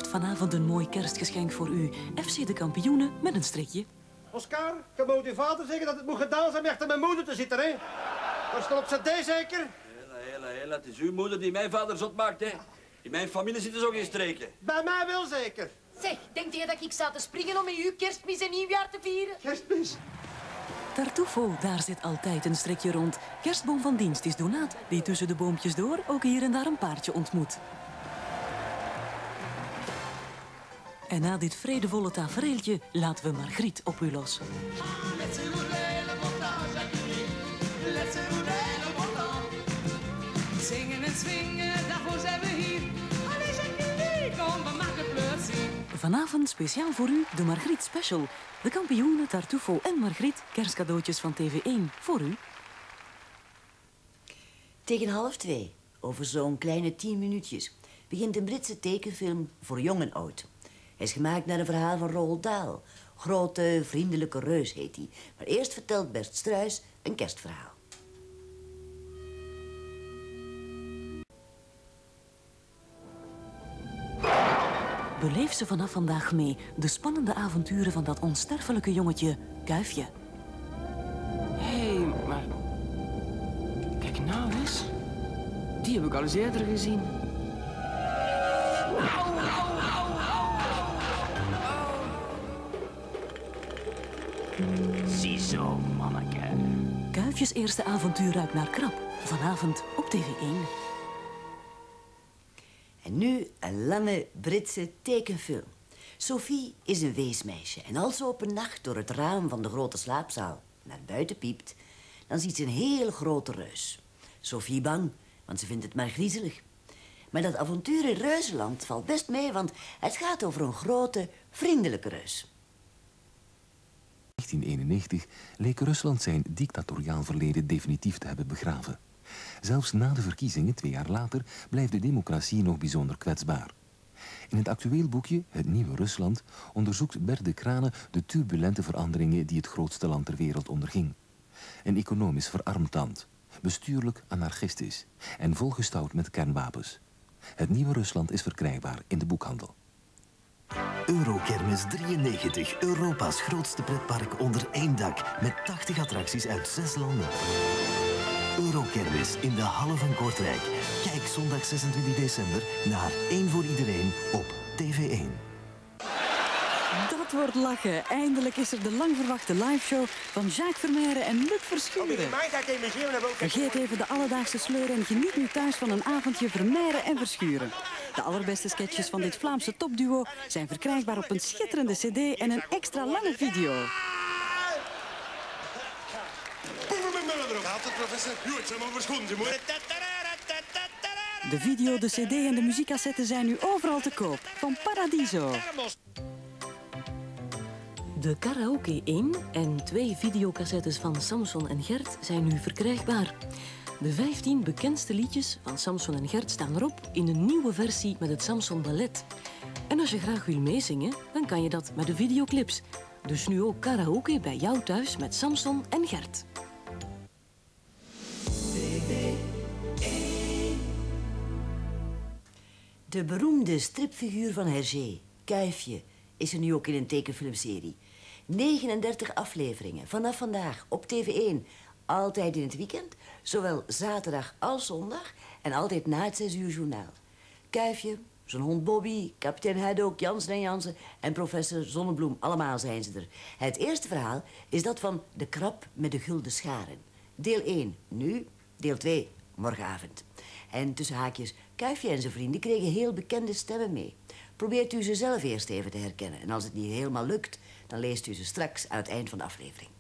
heeft vanavond een mooi kerstgeschenk voor u. FC de Kampioenen met een strikje. Oscar, je moet je vader zeggen dat het moet gedaan zijn om achter mijn moeder te zitten, hè? Dat is toch op z'n D zeker? Hela. Het is uw moeder die mijn vader zot maakt, hè. In mijn familie zitten zo geen streken. Bij mij wel zeker. Zeg, denkt je dat ik sta te springen om met u kerstmis en nieuwjaar te vieren? Kerstmis. Tartufo, daar zit altijd een strikje rond. Kerstboom van dienst is Donaat, die tussen de boompjes door ook hier en daar een paardje ontmoet. En na dit vredevolle tafereeltje laten we Margriet op u los. Zingen en swingen, daarvoor zijn we hier. Allee, Jacqueline, kom, we maken plezier. Vanavond speciaal voor u de Margriet Special. De kampioenen Tartufo en Margriet, kerstcadeautjes van TV1 voor u. Tegen 1:30, over zo'n kleine 10 minuutjes, begint een Britse tekenfilm voor jong en oud. Hij is gemaakt naar een verhaal van Roald Dahl. Grote, vriendelijke reus heet hij. Maar eerst vertelt Bert Struijs een kerstverhaal. Beleef ze vanaf vandaag mee de spannende avonturen van dat onsterfelijke jongetje Kuifje. Hé, maar... Kijk nou eens. Die heb ik al eens eerder gezien. Ziezo, manneke. Kuifjes eerste avontuur ruikt naar krab. Vanavond op TV1. En nu een lange Britse tekenfilm. Sophie is een weesmeisje en als ze op een nacht door het raam van de grote slaapzaal naar buiten piept, dan ziet ze een heel grote reus. Sophie bang, want ze vindt het maar griezelig. Maar dat avontuur in Reuzenland valt best mee, want het gaat over een grote, vriendelijke reus. In 1991 leek Rusland zijn dictatoriaal verleden definitief te hebben begraven. Zelfs na de verkiezingen, 2 jaar later, blijft de democratie nog bijzonder kwetsbaar. In het actueel boekje Het Nieuwe Rusland onderzoekt Bert de Crane de turbulente veranderingen die het grootste land ter wereld onderging. Een economisch verarmd land, bestuurlijk anarchistisch en volgestouwd met kernwapens. Het Nieuwe Rusland is verkrijgbaar in de boekhandel. Eurokermis 93, Europa's grootste pretpark onder één dak met 80 attracties uit 6 landen. Eurokermis in de Halle van Kortrijk. Kijk zondag 26 december naar 1 voor iedereen op TV1. Dat wordt lachen. Eindelijk is er de lang verwachte liveshow van Jacques Vermeire en Luc Verschuren. Vergeet even de alledaagse sleur en geniet nu thuis van een avondje Vermeire en Verschuren. De allerbeste sketches van dit Vlaamse topduo zijn verkrijgbaar op een schitterende cd en een extra lange video. De video, de cd en de muziekcassetten zijn nu overal te koop. Van Paradiso. De Karaoke 1 en 2 videocassettes van Samson en Gert zijn nu verkrijgbaar. De 15 bekendste liedjes van Samson en Gert staan erop in een nieuwe versie met het Samson Ballet. En als je graag wil meezingen, dan kan je dat met de videoclips. Dus nu ook karaoke bij jou thuis met Samson en Gert. De beroemde stripfiguur van Hergé, Kuifje, is er nu ook in een tekenfilmserie. 39 afleveringen, vanaf vandaag op TV1. Altijd in het weekend, zowel zaterdag als zondag en altijd na het 6 uur journaal. Kuifje, zijn hond Bobby, kapitein Haddock, Jansen en Jansen en professor Zonnebloem, allemaal zijn ze er. Het eerste verhaal is dat van De Krab met de Gulden Scharen. Deel 1 nu, deel 2 morgenavond. En tussen haakjes, Kuifje en zijn vrienden kregen heel bekende stemmen mee. Probeert u ze zelf eerst even te herkennen. En als het niet helemaal lukt, dan leest u ze straks aan het eind van de aflevering.